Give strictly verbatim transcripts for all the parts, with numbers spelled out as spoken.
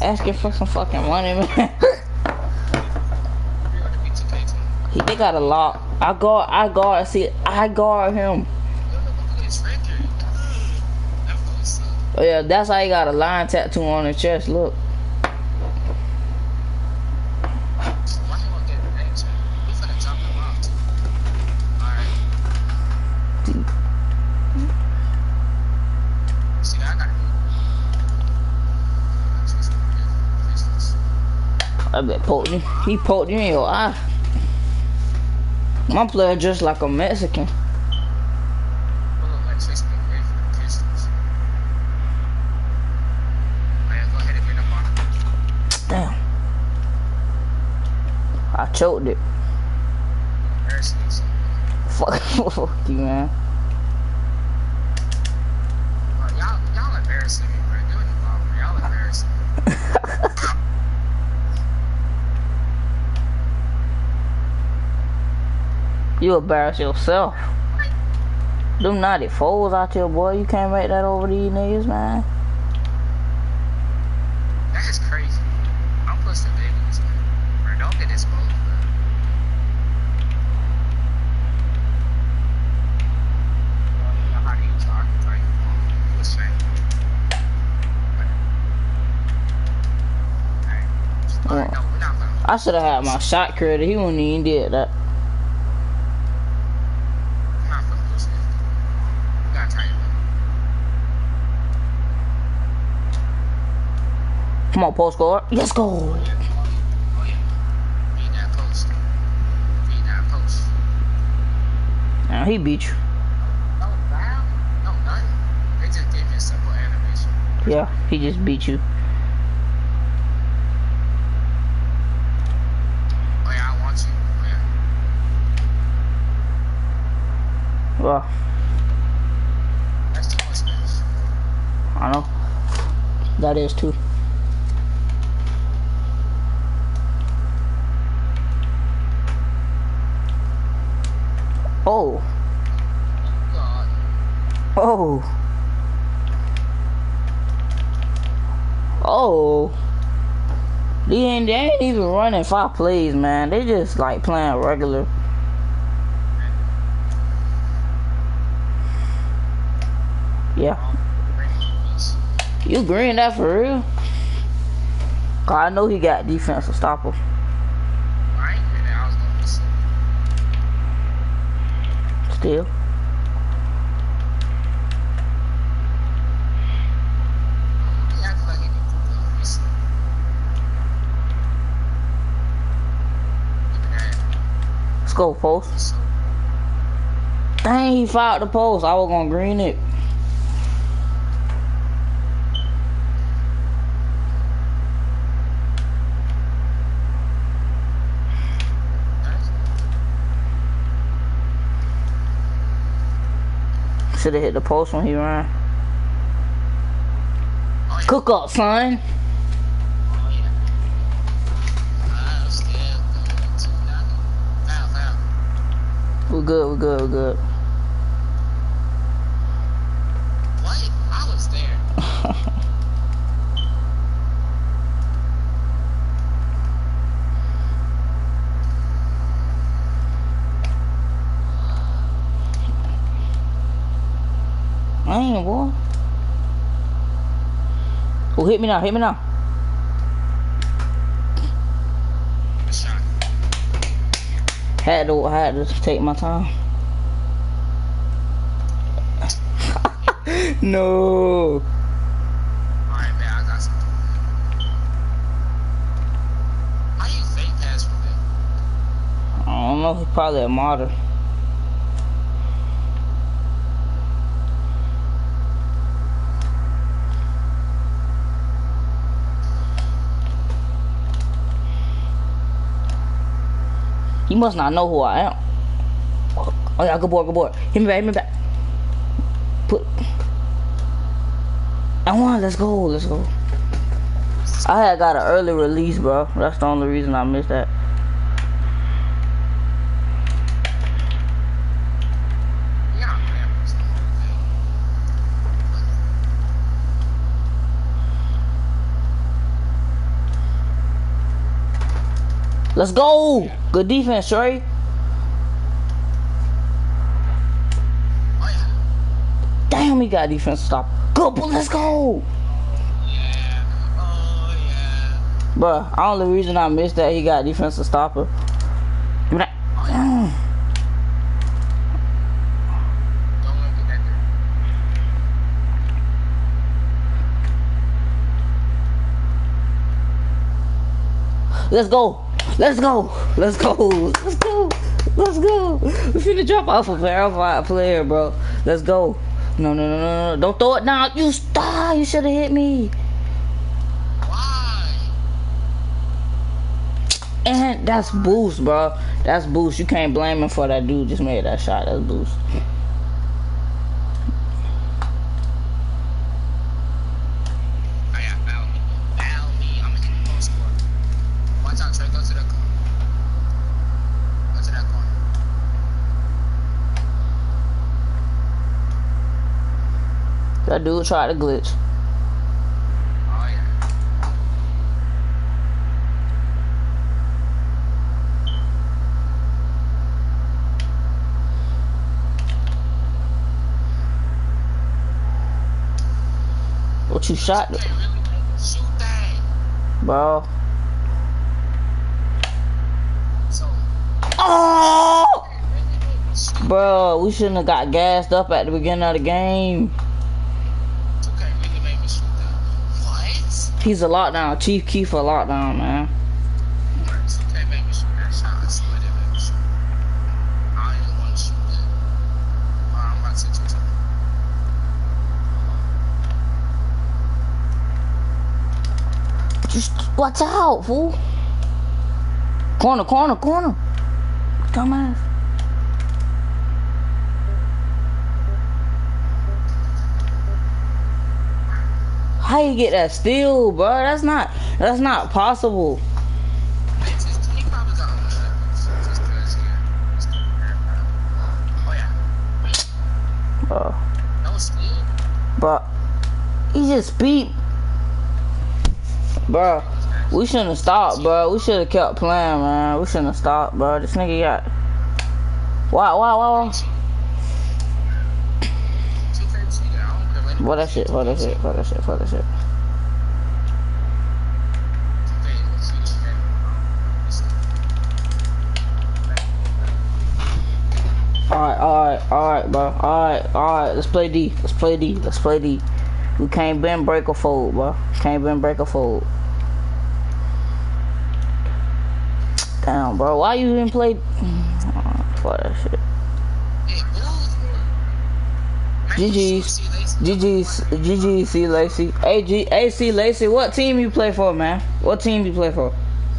asking for some fucking money, man. he, they got a lock. I guard, I guard, see, I guard him. Oh yeah, that's how he got a lion tattoo on his chest, look. I bet poked him. He poked you in your eye. My player just like a Mexican. Damn. I choked it. Fuck, fuck you, man. Y'all, y'all embarrassing me, bro. Doing it wrong. Y'all embarrassing me. You embarrass yourself. Them naughty foes out here, boy. You can't make that over these niggas, man. That is crazy. I'm plus the babies, man. Bro, don't get exposed, bro. You know how to use the archetype. What's that? Alright. No, we're not gonna. I should have had my shot created. He wouldn't even did that. Come on, post score. Let's go. Oh, yeah. Oh, yeah. Feed that post. Feed that post. Now he beat you. No foul? No, nothing. They just gave me a simple animation. Yeah, he just beat you. Oh, yeah, I want you. Oh, yeah. Well, That's too much space. I know. That is too. Oh. God. Oh. Oh. They ain't, they ain't even running five plays, man. They just like playing regular. Yeah. You green that for real? Cause I know he got defense to stop him. I ain't green that. I was going to say. Still. He acted like he could do this. Let's go, post. Dang, he fouled the post. I was gonna green it. Should have hit the post when he ran. Oh, yeah. Cook up, son. Oh, yeah. Uh, still going to nothing. Foul, foul. We're good, we're good, we're good. What? I was there. Damn, boy. Oh, hit me now, hit me now. Good shot. Had to, had to take my time. No. Alright, man, I got something. How you fake pass from there? I don't know, he's probably a martyr. He must not know who I am. Oh yeah, good boy, good boy. Hit me back, hit me back. Put. I won, let's go, let's go. I had got an early release, bro. That's the only reason I missed that. Yeah, man. It's the whole thing. Let's go. Good defense, Trey. Oh yeah. Damn, he got defense stop. Good, but let's go. Yeah. Oh yeah. Bruh, the only reason I missed that he got defensive stopper. Give me that. Oh yeah. Mm. Don't let me get that there. Let's go. Let's go. Let's go. Let's go. Let's go. We finna drop off a verified player, bro. Let's go. No, no, no, no, no. Don't throw it now. You stop. You should have hit me. Why? And that's boost, bro. That's boost. You can't blame him for that dude just made that shot. That's boost. Oh yeah, foul me. Foul me. I'm gonna hit the post score. Watch out, Trey. Go to that corner. Go to that corner. That dude tried to glitch. Oh yeah. What you shot, You can't really shoot that. bro? So, Oh, shoot. bro, we shouldn't have got gassed up at the beginning of the game. two K really made me shoot that. What? He's a lockdown, Chief Keef for lockdown, man. two K made me shoot that shot. I swear they made me shoot. I don't even want to shoot that. Alright, I'm about to say two K. Just watch out, fool. Corner, corner, corner. Dumbass. How you get that steal, bro? That's not. That's not possible. It's just, he probably got on the just because here. Oh yeah. Bro, That was steal. bro. He just beat. Bro, we shouldn't have stopped, bro. We should have kept playing, man. We shouldn't have stopped, bro. This nigga got. Wow, wow, wow, wow. two K cheater. I don't care what What that shit, what that shit, what that shit, what that shit. Alright, alright, alright, bro. Alright, alright. Let's play D. Let's play D. Let's play D. We can't bend, break, or fold, bro. Can't bend, break, or fold. Damn, bro. Why you even play? Oh, fuck that shit. G G's. G G's. G G's, C Lacey. Hey, G. Hey, C Lacey. What team you play for, man? What team you play for?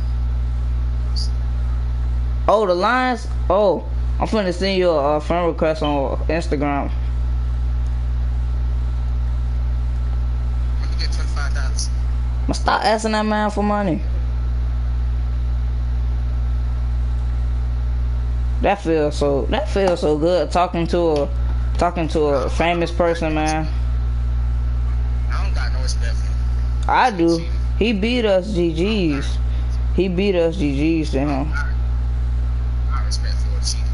Oh, the Lions? Oh, I'm finna send you a, a friend request on Instagram. Let me get twenty-five dollars. I'ma stop asking that man for money. That feels so. That feels so good talking to a, talking to a famous person, man. I don't got no respect for him. I do. He beat us G G's. He beat us G G's to him. I, I respect for a cheater.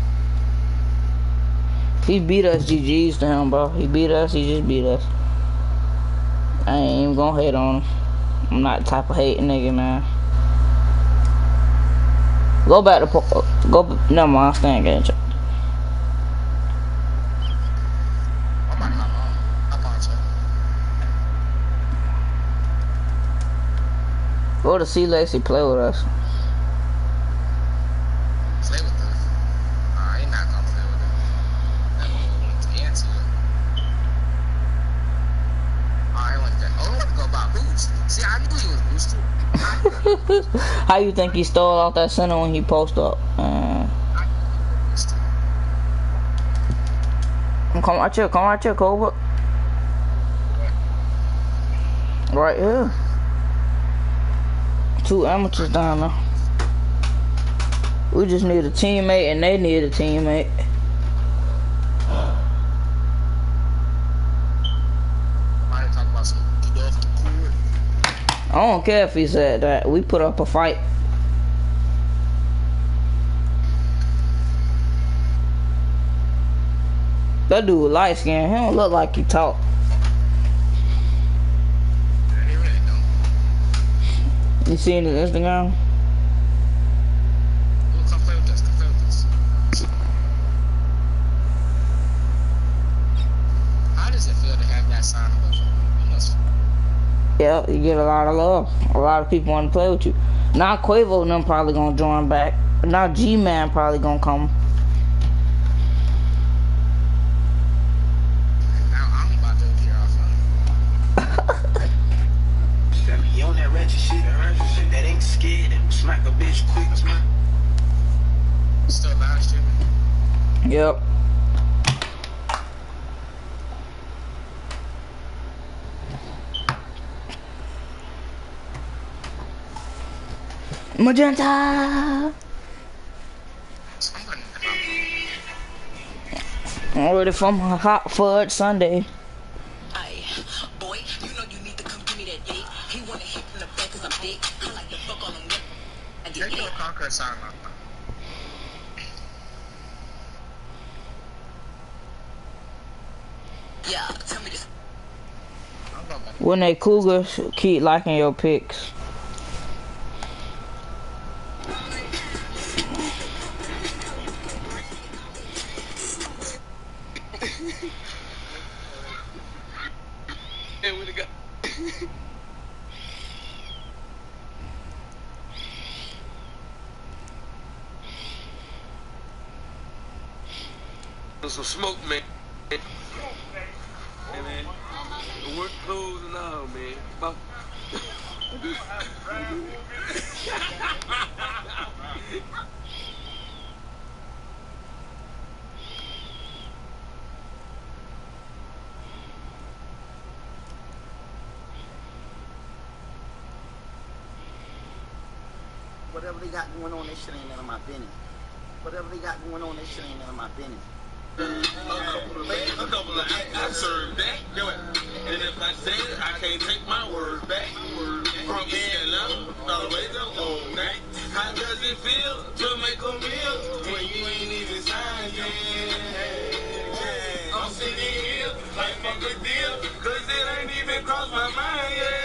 He beat us G G's to him, bro. He beat us. He just beat us. I ain't even gonna hate on him. I'm not the type of hating nigga, man. Go back to po go. Never mind. Stay in game. I'm about to hop on. Hop on, Chuck. Go to C Lacey, play with us. Play with us. Nah, he not gonna play with us. That boy went to answer it. Oh, I went there. Oh, I want to go buy boots. See, I knew he was boots too. How you think he stole off that center when he post up? Uh, I knew he was boots too. come right here, come right here, Cobra. Right here. Two amateurs down there. We just need a teammate and they need a teammate. Why they talk about some get off the court? I don't care if he said that. We put up a fight. That dude light skin. He don't look like he talk. Yeah, he really don't. You seen his Instagram? Well, come play with us. Come play with us. How does it feel to have that sign above you? You must. Yeah, you get a lot of love. A lot of people want to play with you. Now Quavo and them probably gonna join back. Now G-Man probably gonna come. Now I'm about to appear off of You on that ratchet shit, that ain't scared and smack a bitch quick, man. still live streaming. Yep. Magenta. Somebody, I'm ready for my hot fudge Sunday. Aye, boy, you know you need to come give me that dick. He wanna hit from the back cause I'm thick. I like to fuck on him. I take get your it. Conqueror sign off. Yeah, tell me this. I'm going back. When they cougars, keep liking your pics. Hey, we got. Some smoke, man. Hey, man. The work clothes and all, man. About- Whatever they got going on, that shit ain't none of my business. Whatever they got going on, that shit ain't none of my business. A couple of things, a couple of I, I served that. Go ahead. And if I say it, I can't take my word back. From Atlanta, all the way to all night. How does it feel to make a meal when you ain't even signed yet? I'm sitting here like fuck a deal, cause it ain't even crossed my mind yet.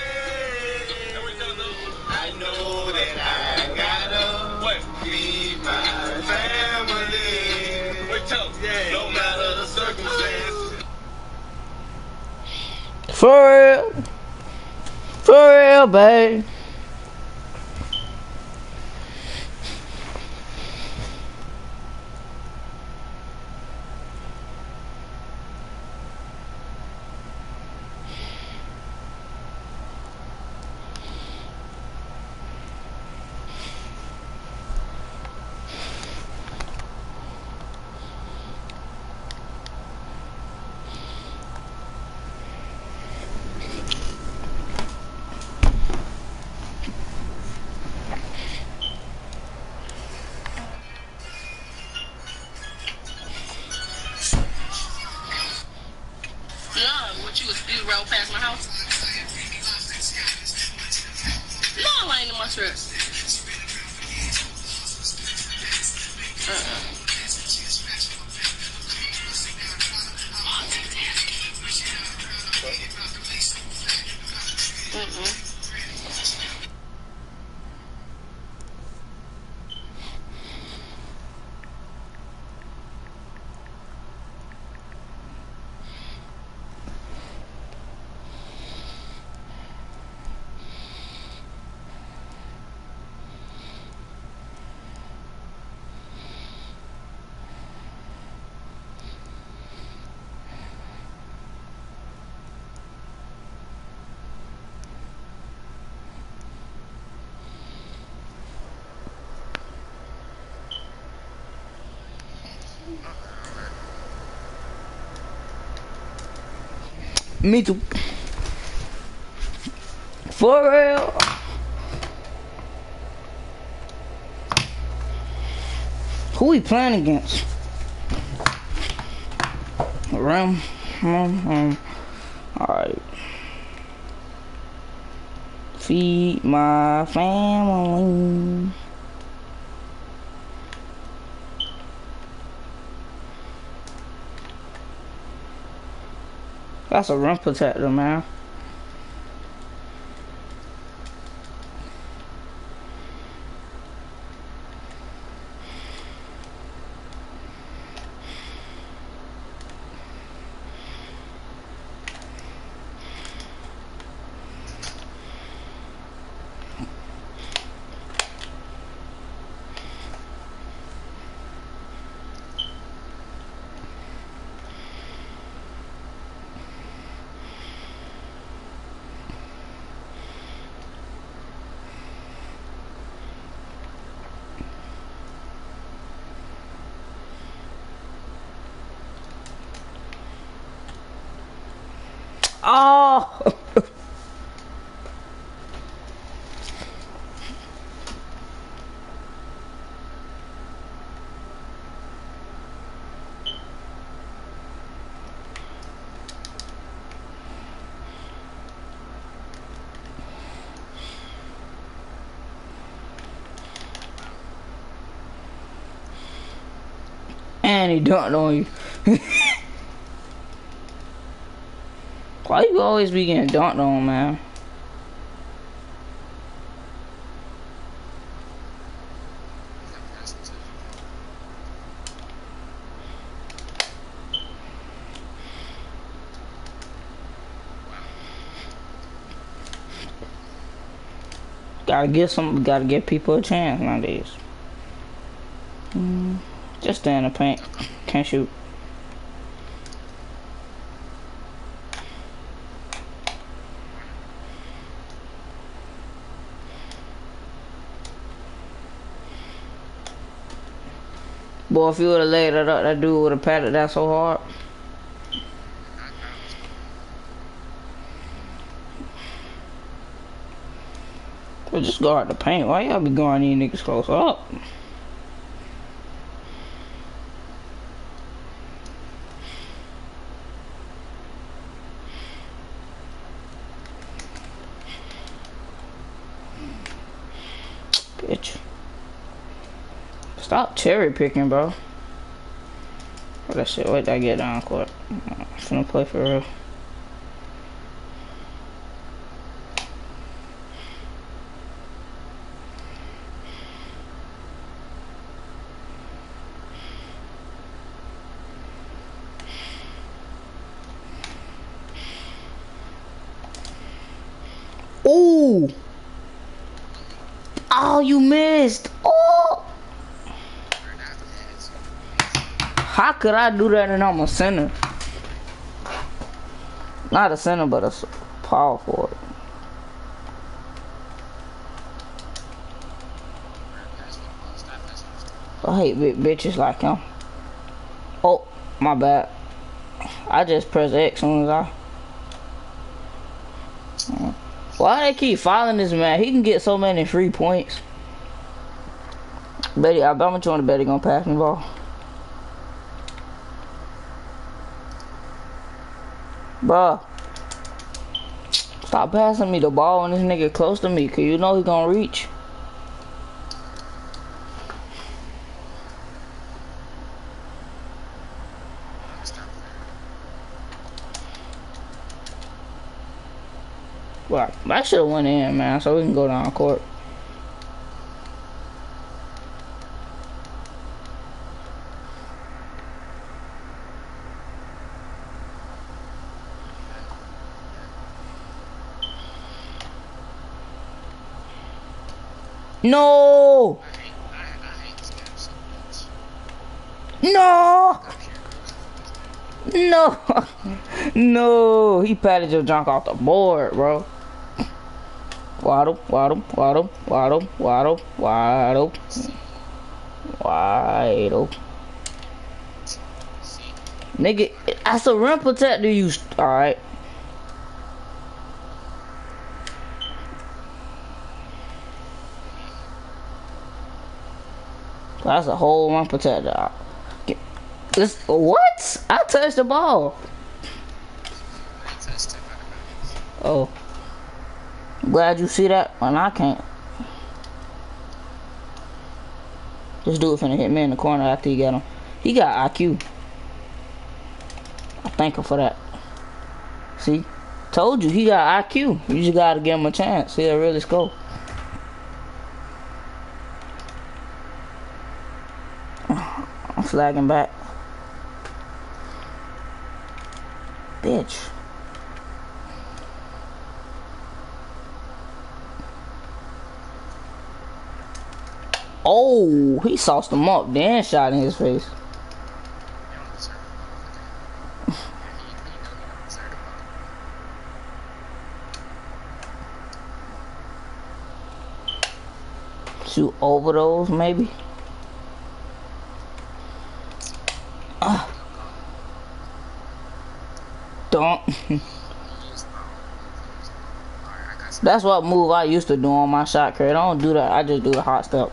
I know that I gotta what? Feed my family. Wait, tell them. Yeah. No matter the circumstance. For real. For real, babe. No, what you was you roll past my house? No, I ain't in my truck. Uh-uh. Mm-mm. Me too. For real. Who we playing against? Ram. Um, um, Alright. Feed my family. That's a rim protector, man. Oh! And he dunked on you. Why you always be getting dunked on, man? Gotta give some, gotta give people a chance nowadays. Mm, just stay in the paint, can't shoot. Boy, if you would've laid it up, that dude would've patted that so hard. Well, just guard the paint. Why y'all be going these niggas close up? Bitch. Stop cherry picking, bro. What that shit? Wait till I get down court. I'm finna play for real. Ooh! Oh, you missed! Oh! How could I do that and I'm a center? Not a center, but a power forward. I hate big bitches like him. Oh, my bad. I just press X as soon as I... Why they keep fouling this man? He can get so many free points. Betty, I'm gonna join the Betty gonna pass me ball. Bruh. Stop passing me the ball when this nigga close to me, cause you know he gonna reach. Well, I should have went in, man, so we can go down court. No! No! No! No! He patted your junk off the board, bro. Waddle, waddle, waddle, waddle, waddle, waddle, waddle. Nigga, that's a rim protector you. Alright. That's a whole rim protector. This, what? I touched the ball. Oh. Glad you see that, and I can't. This dude finna hit me in the corner after he got him. He got I Q. I thank him for that. See? Told you, he got I Q. You just gotta give him a chance. He'll really score. I'm flagging back. Bitch. Oh, he sauced him up, then shot in his face. Shoot over those, maybe. Uh. Don't. That's what move I used to do on my shot crate. I don't do that. I just do the hot step.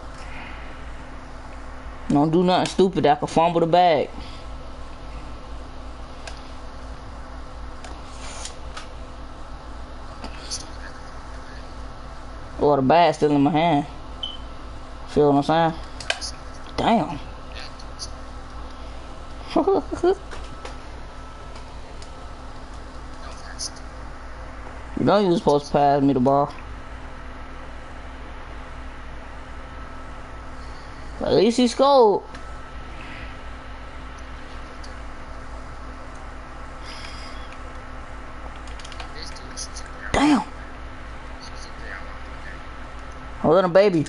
Don't do nothing stupid that could fumble the bag. Or the bag still in my hand. Feel what I'm saying? Damn. You know you was supposed to pass me the ball. At least he scored. Damn. Hold on, baby.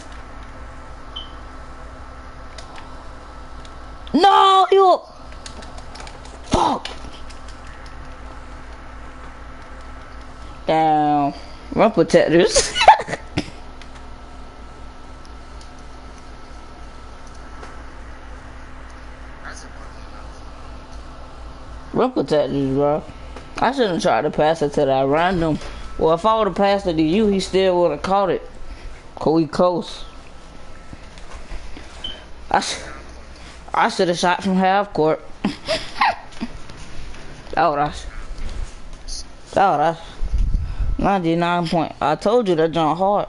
No, you. Fuck. Damn. Run protectors. Run protectors, bro. I shouldn't have tried to pass it to that random. Well, if I would have passed it to you, he still would have caught it. Cause we close. I, sh I should have shot from half court. That would I. That would I. ninety-nine point. I told you that jump hard.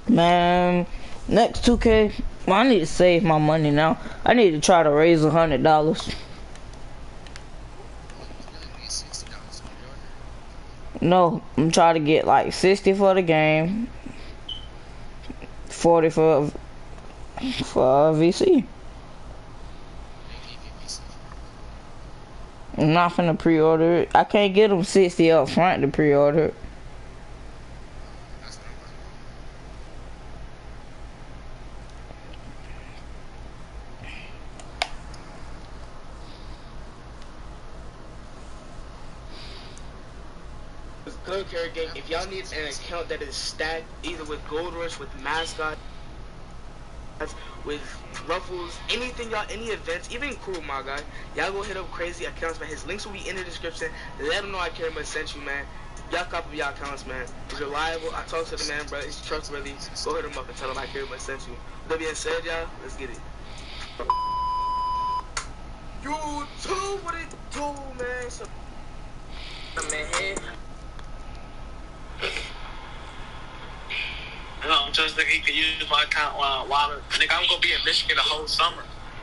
Man, next two K, well, I need to save my money now. I need to try to raise a hundred dollars. No, I'm trying to get like sixty for the game, forty for for V C. I'm not finna pre-order it. I can't get them sixty up front to pre-order it. Good carry game. If y'all need an account that is stacked, either with Gold Rush, with mascot, with ruffles, anything y'all, any events, even crew, my guy, y'all go hit up crazy accounts, man. His links will be in the description. Let him know I care much sent you, man. Y'all copy y'all accounts, man. He's reliable. I talked to the man, bro. He's trustworthy. Go hit him up and tell him I care much sent you. With that being said, y'all, let's get it. YouTube, what it do, man? So, man, here. No, I'm just thinking he can use my account while, while nigga, I'm gonna be in Michigan the whole summer.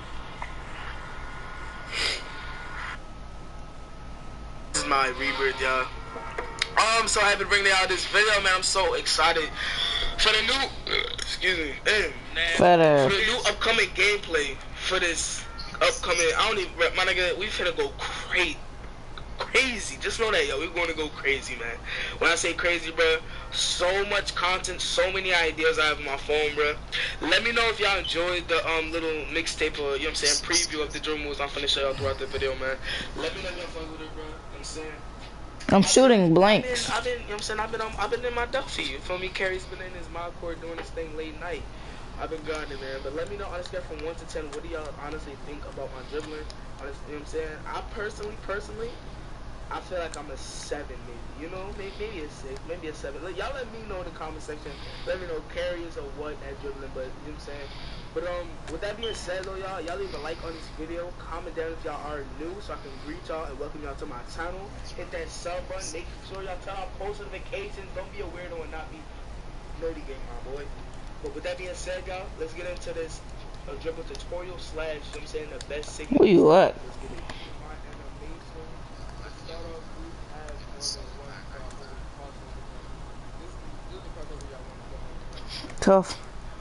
This is my rebirth, y'all. Um, so I have been bringing out this video, man. I'm so excited for the new, excuse me, man, for the new upcoming gameplay for this upcoming. I don't even, my nigga, we finna go crazy. Crazy, just know that, yo, we're going to go crazy, man. When I say crazy, bro, so much content, so many ideas I have on my phone, bro. Let me know if y'all enjoyed the um little mixtape, or, you know what I'm saying, preview of the drill moves I'm finna show y'all throughout the video, man. Let me know if y'all fuck with it, bro. You know what I'm saying? I'm shooting blanks. I've been, I've been, you know what I'm saying, I've been, um, I've been in my Duffy, you feel me? Carrie's been in his mod court doing this thing late night. I've been grinding, man. But let me know, honestly, from one to ten, what do y'all honestly think about my dribbling? Honestly, you know what I'm saying? I personally, personally, I feel like I'm a seven, maybe. You know, maybe, maybe a six, maybe a seven. Y'all let me know in the comment section. Let me know carries or what at dribbling, but you know what I'm saying. But um, with that being said, though, y'all, y'all leave a like on this video. Comment down if y'all are new, so I can greet y'all and welcome y'all to my channel. Hit that sub button. Make sure y'all turn on post notifications. Don't be a weirdo and not be nerdy game, my boy. But with that being said, y'all, let's get into this uh, dribble tutorial slash. You know what I'm saying, the best signal. Where you at? Let's get it. Tough.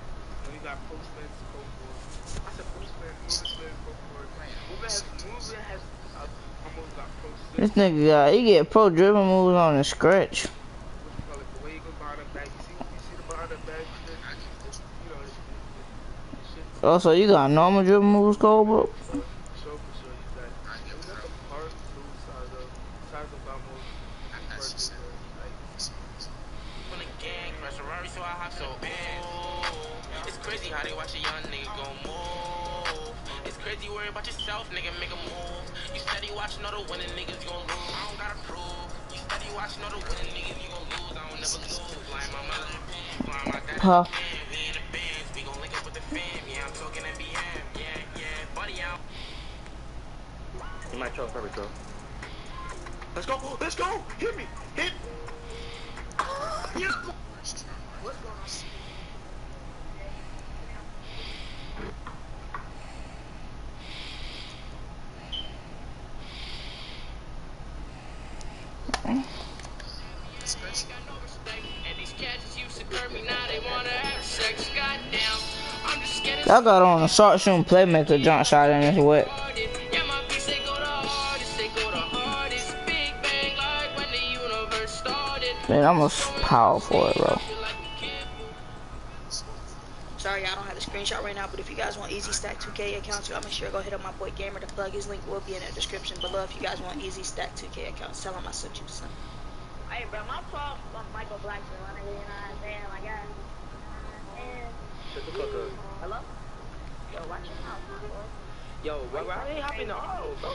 This nigga got, he get pro dribble moves on the scratch. Oh, so you got normal dribble moves, Cole, bro? It's crazy how they watch a young nigga go move. It's crazy worry about yourself, nigga, make a move. You steady watching all the winning niggas, you gon' lose. I don't gotta prove. You steady watching all the winning niggas, you gon' lose. I don't never lose. Flying my mother, flying my daddy. Huh? We in the bands, we gon' link up with the fam. Yeah, I'm talking N B M. Yeah, yeah, buddy out. You might throw perfect throw. Let's go, let's go. Hit me, hit. Yeah. What's going on? I got on a short shooting playmaker jump shot and it's wet. Man, I'm a power for it, bro. Sorry, I don't have the screenshot right now, but if you guys want easy stack two K accounts, y'all make sure to go hit up my boy Gamer to plug. His link will be in the description below if you guys want easy stack two K accounts. Tell him I sent you some. Hey, bro, my fault. Michael Blackson, my nigga, you know what I'm saying? My guy. And... Shut the fuck up. Hello? Yo, watch your mouth, boy. Yo, why, why are you hopping the auto, bro?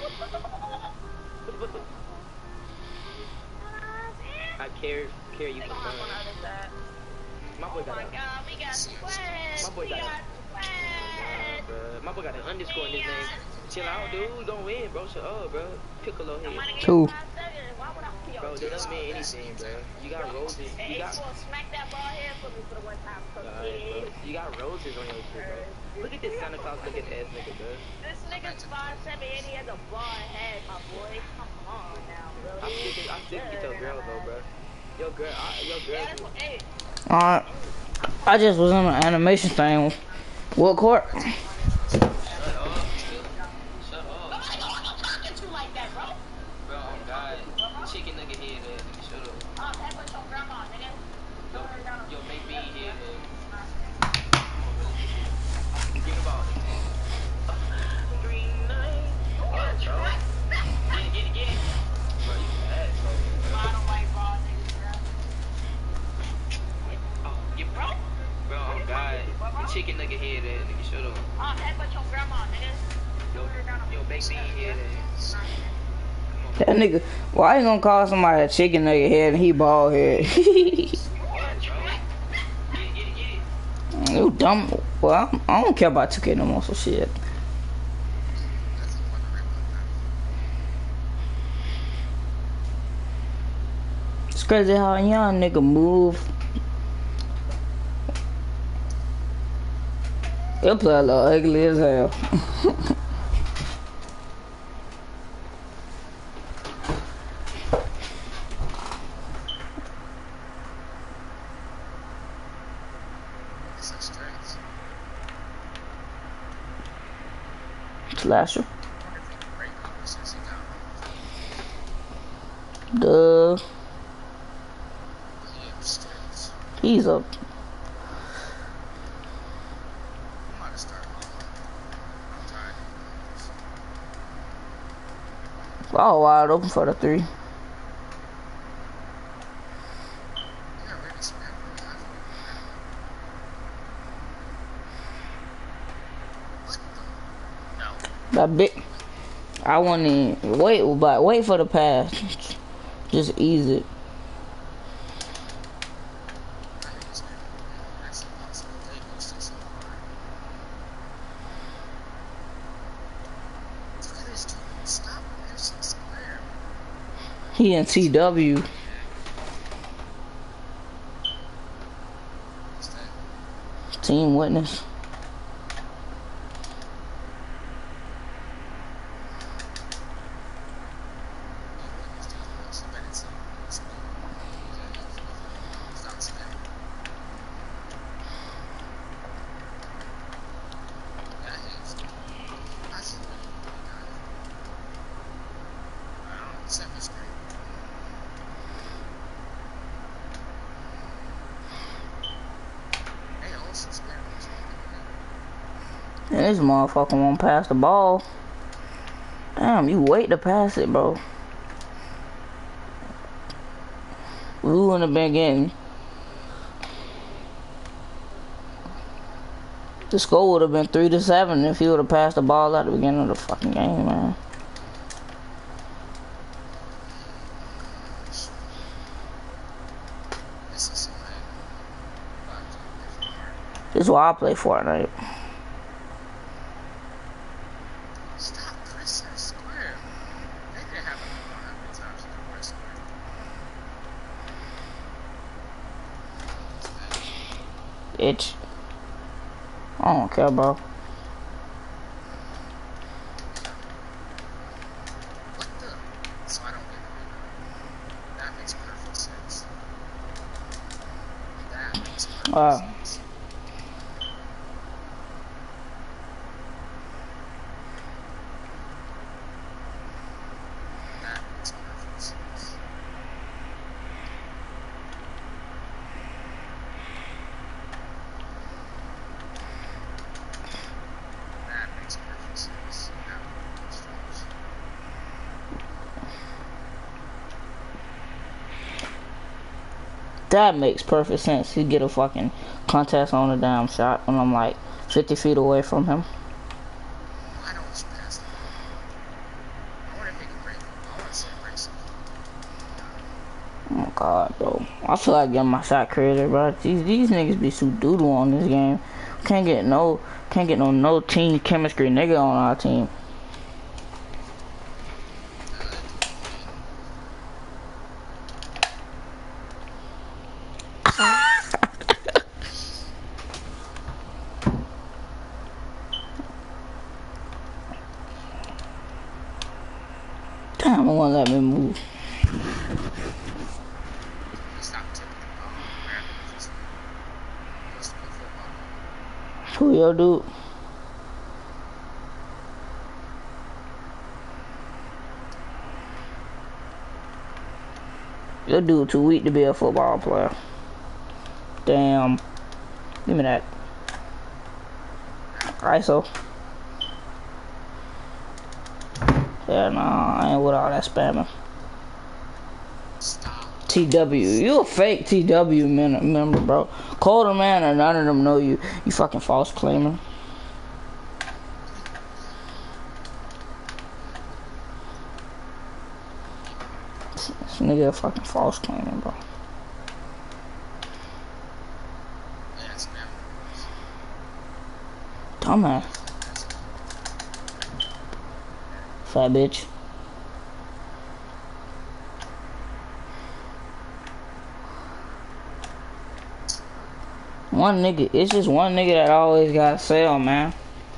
I care, care you from that. My boy got Oh my god, we got sweat. My boy got, got sweat. Uh, my boy got an underscore in his name. Chill out, dude. We gon' win, bro. Shut up, bro. Piccolo here. Two. Why would I Yo, Bro, that doesn't mean anything, bro. You got roses. hey, You got. H four, smack that ball here for me for the one time. Alright, bro. You got roses on your shit, bro. Look at this Santa Claus looking ass nigga, bro. This nigga's five seven and he has a bald head, my boy. Come on now, bro. I still think I still get your girl though, bro. Your girl, I, your girl. Yeah, that's what, hey. Alright. I just was in an animation thing. What court? Shut up. Shut up. Nobody know I'm talking to like that, bro. Bro, oh God. Chicken nugget head ass nigga, shut up. Oh, that was your grandma, nigga. Yo, yo, make me head ass. Get the ball. Green night. What, bro? Get it, get it, get it. Bro, you bad, bro. I don't like raw niggas, bro. Oh, you bro? Bro, oh God. The chicken nugget head ass nigga, shut up. Oh, that was your grandma, nigga. Yo, yo, make me head ass. That nigga, why you gonna call somebody a chicken nugget head and he bald head? You dumb. Well, I'm, I don't care about two K no more, so shit. It's crazy how a young nigga move. He'll play a little ugly as hell. Slasher. Duh. He's up. All wide open for the three. That big. I want to wait, but wait for the pass. Just ease it. He in T W. Team witness. And this motherfucker won't pass the ball. Damn, you wait to pass it, bro. We wouldn't have been getting. The score would have been three to seven if he would have passed the ball at the beginning of the fucking game, man. This is why I play Fortnite. Itch. I don't care, bro. So I don't get it. That makes perfect sense. That makes perfect Wow. sense. That makes perfect sense. That makes perfect sense. That makes perfect sense. That makes perfect sense. He get a fucking contest on a damn shot when I'm like fifty feet away from him. I don't just pass the ball. I want to make a break. I want to celebrate something. Oh my god, bro. I feel like getting my shot created, bro. These these niggas be so doodle on this game. Can't get no can't get no no team chemistry nigga on our team. Damn, it won't let me move. Stop tipping the ball. Just just play football. Who your dude? Your dude too weak to be a football player. Damn. Give me that. I S O. Yeah, nah, I ain't with all that spamming. Stop. T W, you a fake T W man, member, bro. Colder man or none of them know you. You fucking false claimer. This nigga a fucking false claimer, bro. Yeah, spam. Dumbass. Fat bitch. One nigga, it's just one nigga that always gotta sell, man.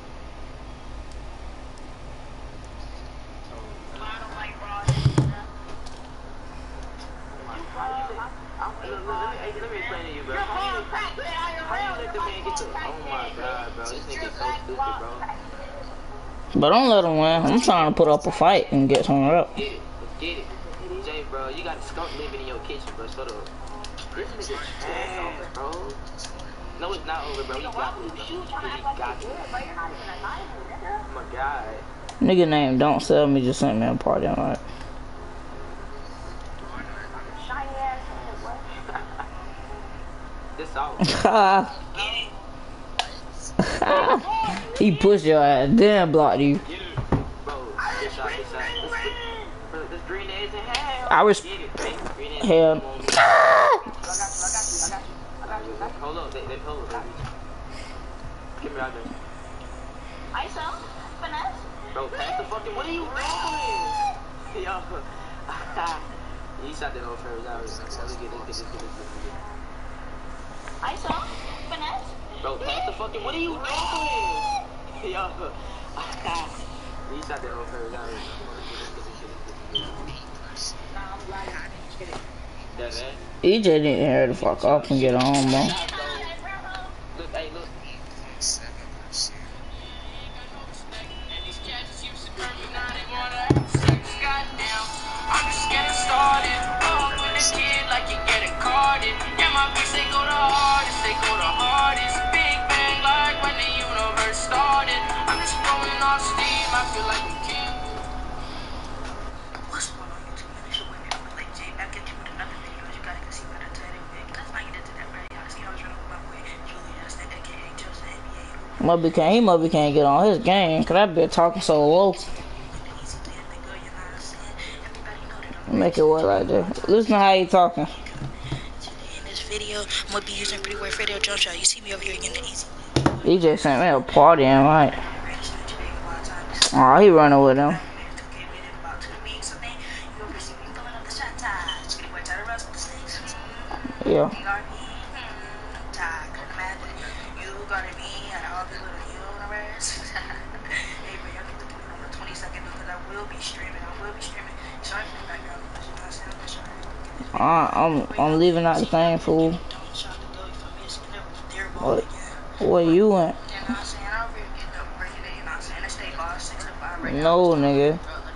But don't let him win. I'm trying to put up a fight and get someone up. Get it, let's get it. Jay, bro, you got a skunk living in your kitchen, bro. Shut up. This nigga trash, bro. No, it's not over, bro. You got it, bro. You got it. Oh my god. Nigga name Don't Sell Me just sent me a party invite. This all. He pushed your ass, then blocked you. Bro, this shot, this shot. This, this green is in hell. I was hell. Hold up, they, they hold, baby. Get me out there. I saw finesse. Bro, pass the fucking. What are you doing? Yo. You shot that old first. Let's get it, let's get it, let's get it. I saw finesse. Bro, pass the fucking. What are you doing? Yo. You shot that old first. That's it. E J didn't hear the fuck up and get on, bro. Look, hey, look. Mubby can't, he Mubby can't get on his game, cause that bitch talking so low. Make it what like that. Listen to how he talking. In this video, I'm gonna be using pretty word radio jump shot. You see me over here getting the easy. E J sent me a party invite. Oh, he running with him. Yeah. Uh, I'm I'm leaving out the thing, fool. What? Where you went? No, nigga.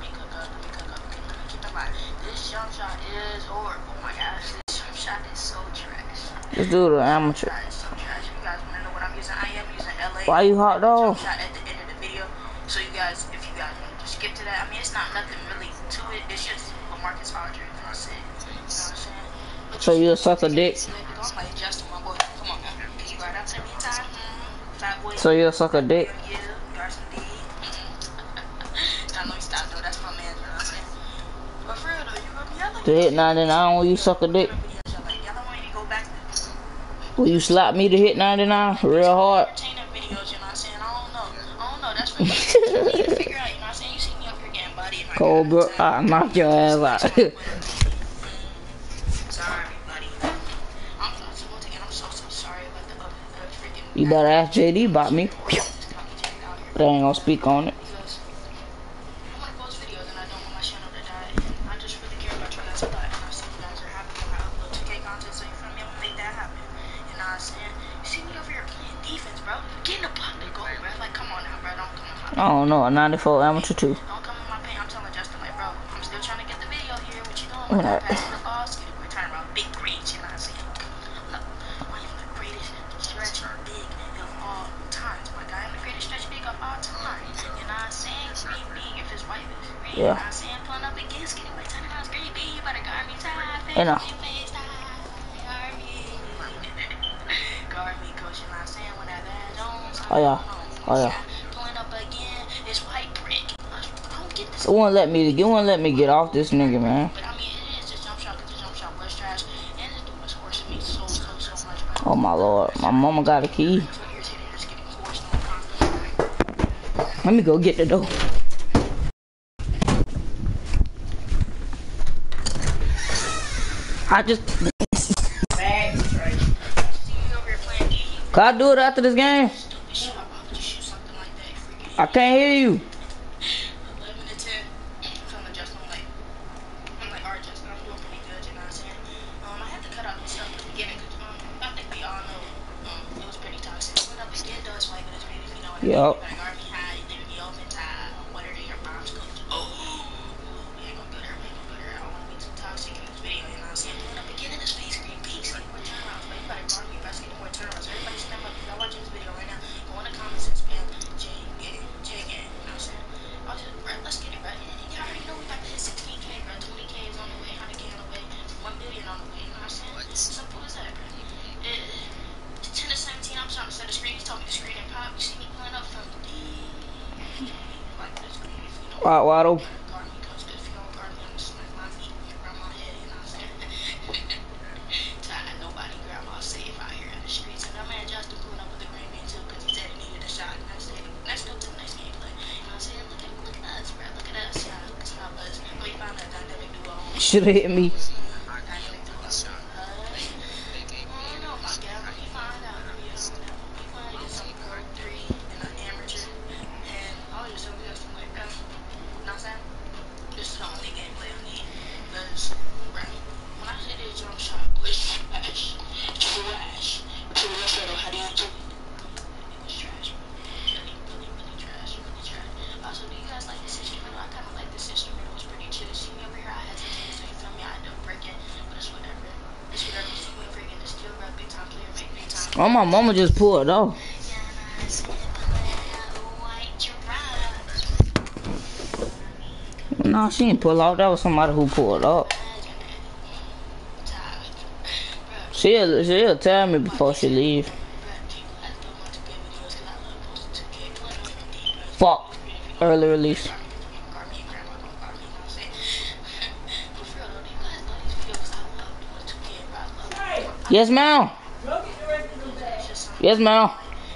This dude an amateur. Why you hot dog? So you guys, if you guys want to skip to that, I mean, it's not nothing really to it. It's just what Marcus Hodge said. You know what I'm saying? So you suck a dick? So you suck a dick? To hit ninety-nine when you suck a dick? Will you slap me to hit ninety-nine real hard? Cold bro, I'll knock your ass out. You better ask J D about me. But I ain't gonna speak on it. I don't know, a ninety-four amateur too. Don't come in my paint. I'm telling Justin, like, bro, I'm still trying to get the video here. What you doing? When I pass the ball, skitty boy turn around, big reach, you know what I'm saying? Look, I'm even the greatest stretch big of all time. My guy, I'm the greatest stretch big of all time. You know what I'm saying? Screen big if it's white, if it's green. You know what I'm saying? Pulling up again, skitty boy turn around, screen big. You better guard me tight. You know. Guard me. Guard me, coach. You know what I'm saying? When that badge on. Oh yeah. Oh yeah. Pulling up again, it's white brick. I don't get this. It won't let me. It won't let me get off this nigga, man. But I mean, it is just jump shot because the jump shot was trash, and this dude was forcing me so, so, so much. Bro. Oh my lord, my mama got a key. Let me go get the door. I just. Can I do it after this game? I can't hear you. eleven to ten. So I'm adjusting, I'm like, I'm like, alright, Justin, I'm doing pretty good, you know what I'm saying? Um, I had to cut out this stuff at the beginning, because um, I think we all know um, it was pretty toxic. Put up again, though, it's like, but it's really, you know what I mean? Yep. You better guard me high, you leave me open tie. What are your bombs, coach? Oh, we ain't gonna go there, we ain't gonna go there. I don't want to be too toxic in this video, you know what I'm saying? Put up again in this face screen, peaks, like, more turnarounds, but you better guard me if I see more turnarounds. Everybody step up, if y'all watching this video right now, go in the comments and spam J, get it, J, get it, you know what I'm saying? I'll just, bro, let's get it, bro. You already know we about to hit sixteen K, bro. twenty K is on the way, one hundred K on the way, one billion on the way, you know what I'm saying? What? Simple as that, bro. It, ten to seventeen, I'm trying to set the screen. He told me the screen and pop. You see me pulling up from D. Like this screen, if you know. Right, Waddle. Guard me, coach. If you don't guard me, I'm gonna smack my feet around my head, you know what I'm saying? Trying to nobody grab my safe out here in the streets. And that man Justin pulling up with the green bean too, because he said he needed a shot. And that's it. Let's go to the next gameplay. You know what I'm saying? Look at, look at us, bro. Look at us. Yeah, look at us. Let me find that dynamic duo. Should have hit me. Dynamic duo. Uh, I don't know, my guy. Let me find out. Let me find out. Let me find out some Pro three and an amateur. And I'll just show you something like that. You know what I'm saying? This is the only gameplay I need. Because, bro, when I hit a jump shot, was trash. Trash. Trash. How do you do it? It was trash, bro. Really, really, really trash. Really trash. Also, do you guys like this instrumental? I kind of like this instrumental. It was pretty chill. See me over here? I had to take it, so you feel me? I had to break it. But it's whatever. It's whatever. See me over here getting this skill, bro. Big time player, make big time. Oh, my mama just pulled off. No, she didn't pull off. That was somebody who pulled up. She'll, she'll tell me before she leave. Fuck. Early release. Yes, ma'am. Yes, ma'am.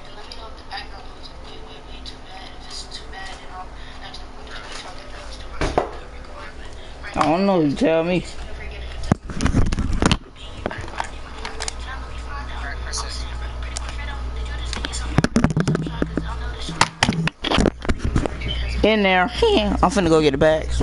I don't know, you tell me. In there. I'm finna go get the bags.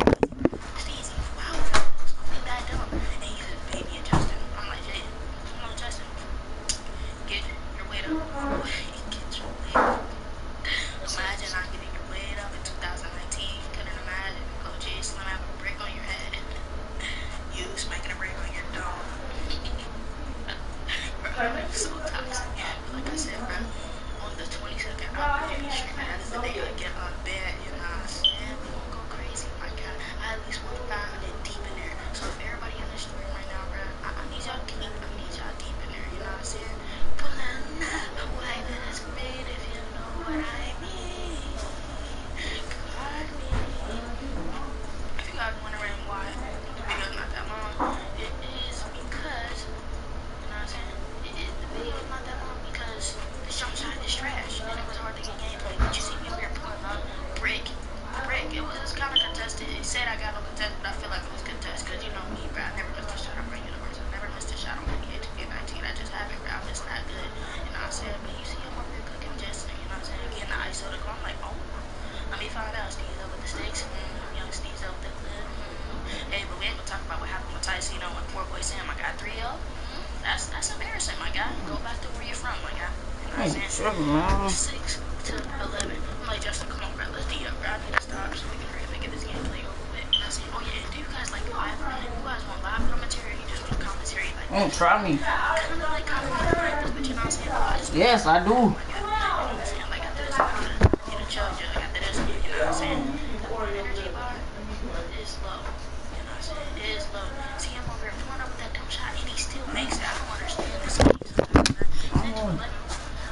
So toxic. Like I said, bro, on the twenty-second, I'm pretty sure that is the day I get on bed, you know what I'm saying? We won't go crazy, my God. I at least want five hundred deep in there. So if everybody in the stream right now, bro, I, I need y'all deep. I need y'all deep in there, you know what I'm saying? Pulling up, why that's great if you know what I mean. God, me. If you guys wondering why the video's not that long, it is because, you know what I'm saying? The video is not that long because the jump shot is trash and it was hard to get gameplay. But you see me over here pulling up brick, brick. It was kind of contested. It said I got no contest, but I feel like it was contested because you know me, bro. I never missed a shot on my universe. I never missed a shot on twenty eighteen, nineteen. I just haven't, bro. I'm just not good. You know what I'm saying? But you see I'm over here cooking just, you know what I'm saying? Getting the I S O to go. I'm like, oh, let me find out. Steve's up with the stakes. Mm, young Steve's up with the clip. Mm. Hey, but we ain't gonna talk about what happened with Tyson. You know, when poor boy Sam, I got three L. That's that's embarrassing, my guy. Go back to where you're from, my guy. You know what I'm saying? Six to eleven. I'm like, Justin, come on, bro, let's D up, bro. I need to stop so we can hurry up and get this gameplay over with. And I said, oh yeah, and do you guys like live? You guys want live commentary? You just want commentary like Mm, try me. kind of like commentary like this, but you know what I'm saying? I just Yes, I do. like, you know what I'm saying? Like after this, I'm gonna get a chug jug. After this, you know what I'm saying? The energy bar is low. You know what I'm saying? It is low. See him over here pulling up with that dumb shot, and he still makes it. I don't understand this game sometimes, man. Then you let him.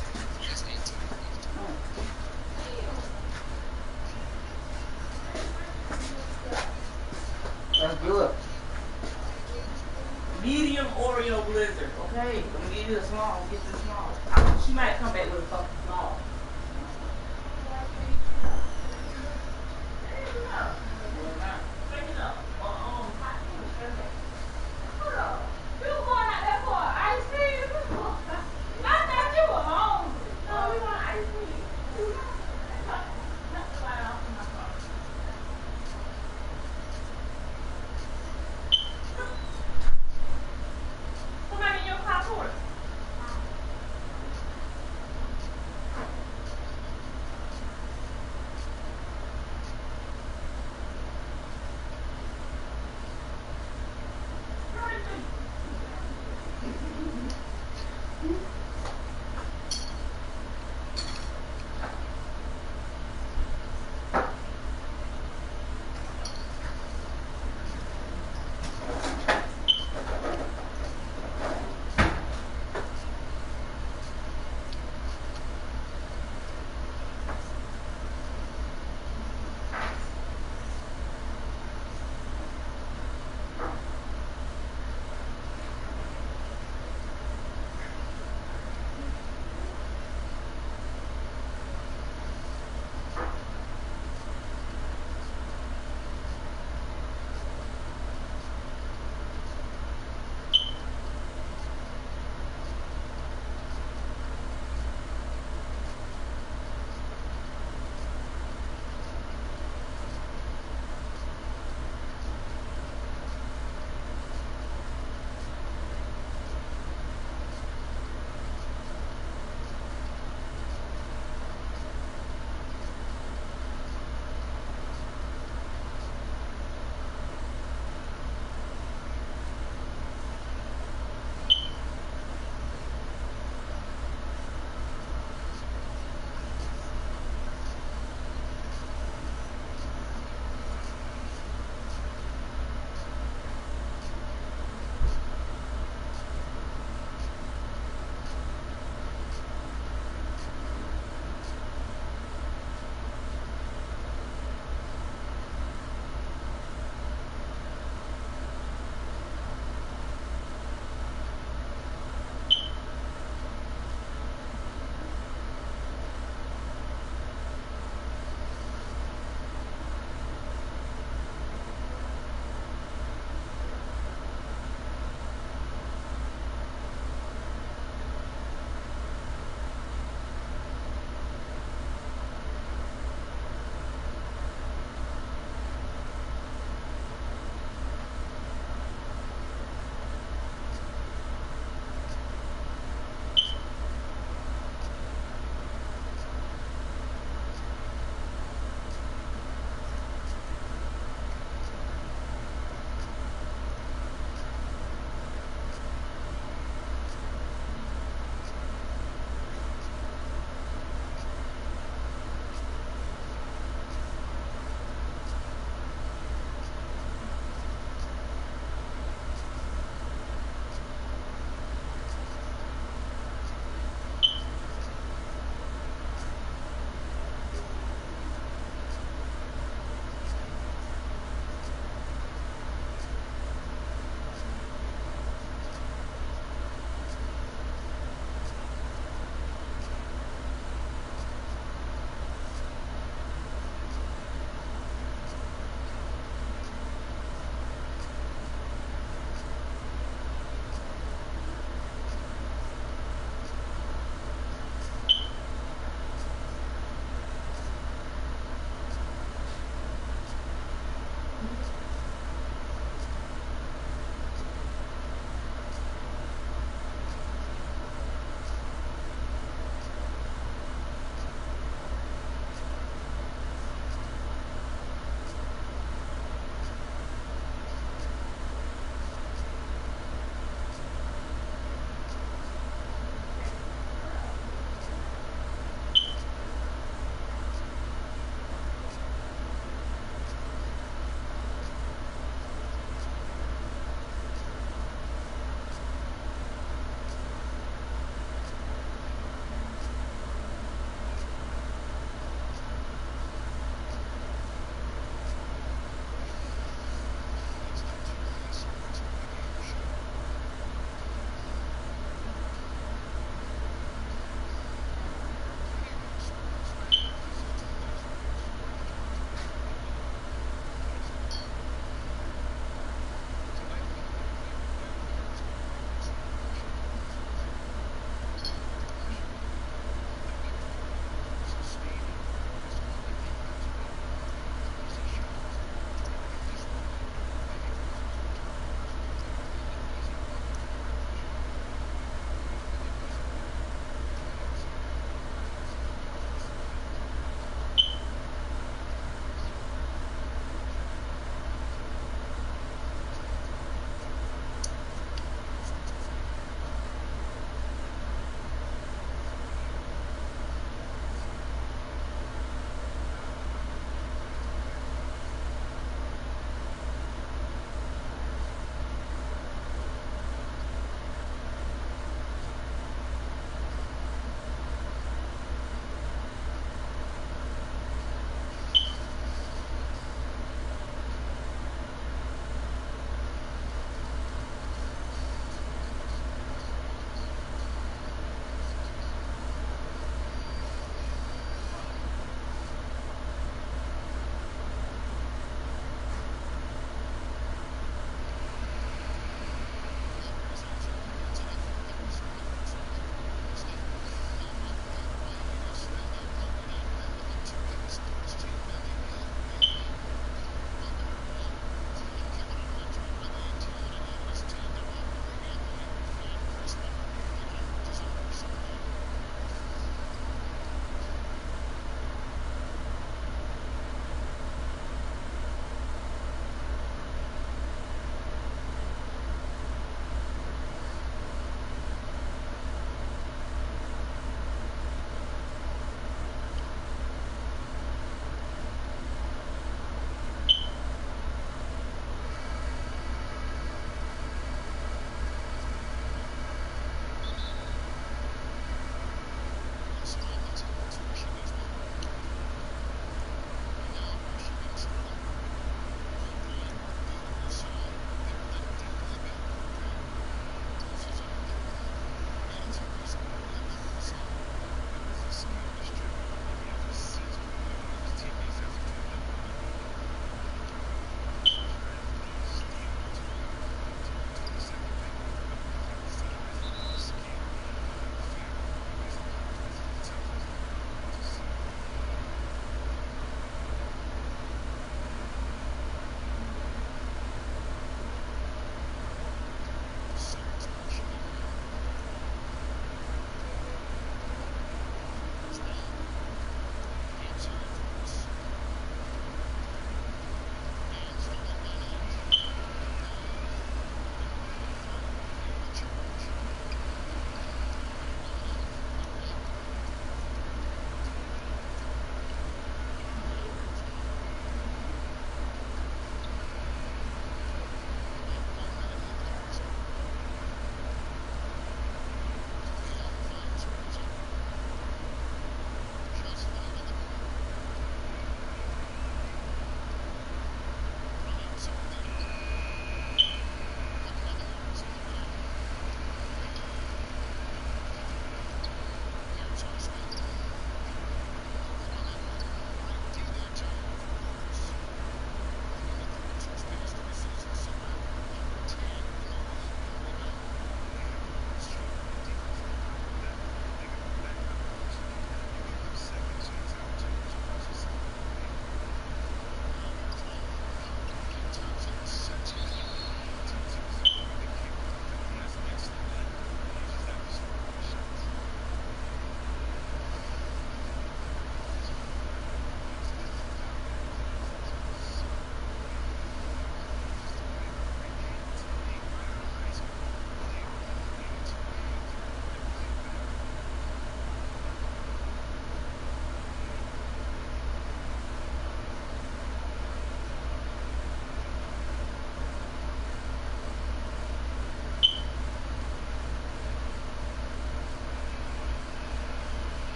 That's good. Medium Oreo blizzard. Okay, I'm gonna give you the small. Get the small. I, she might come back with a fucking small.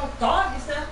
Don't dog yourself.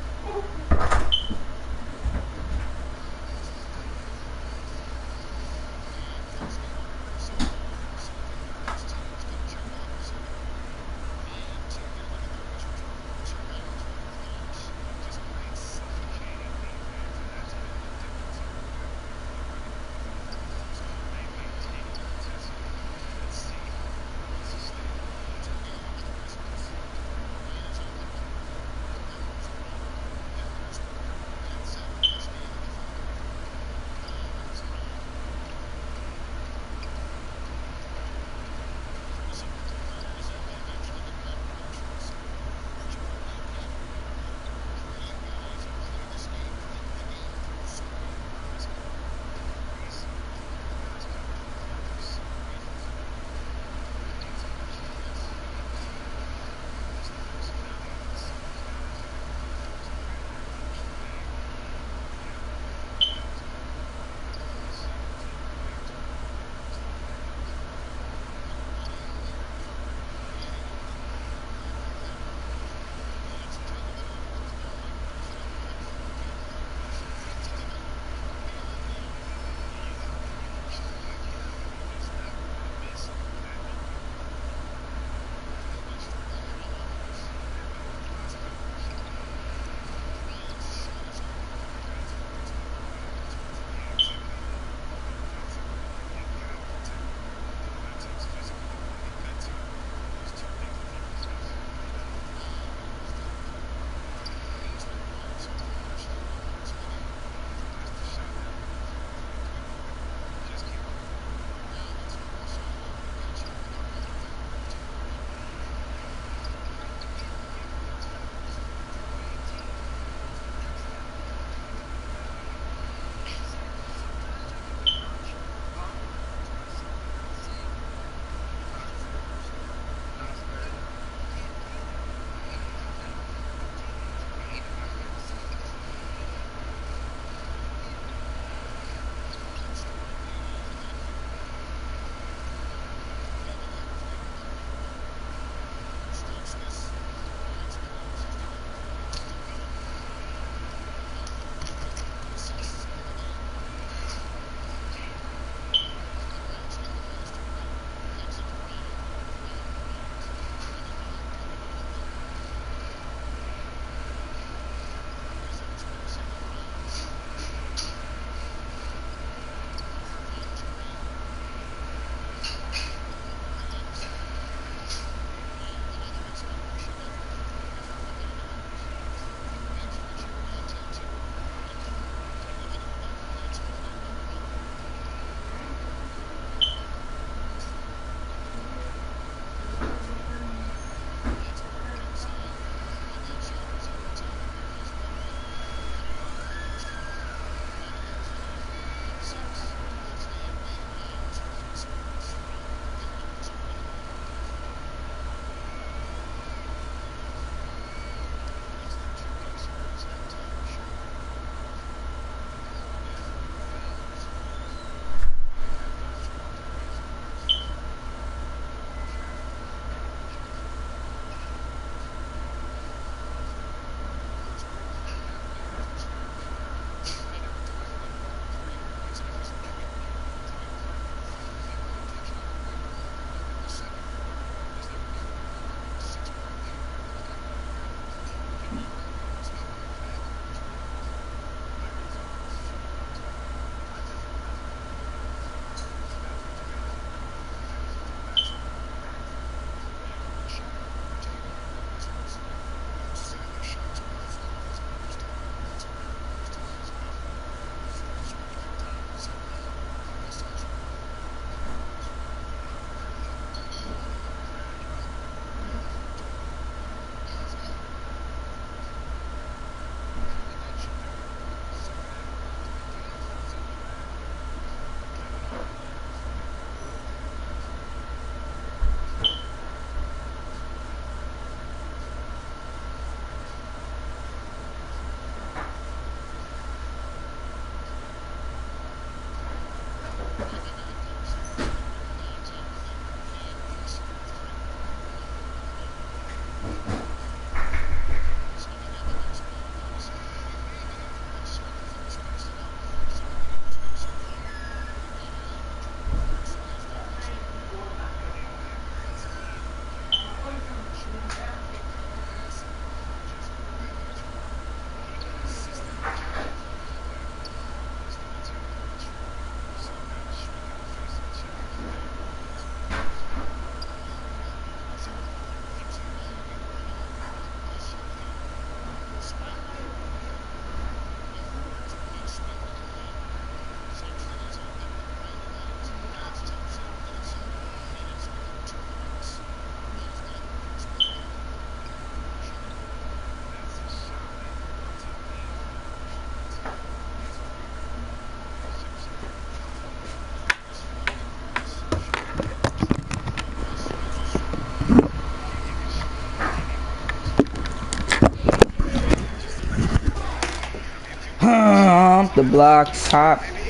The block top.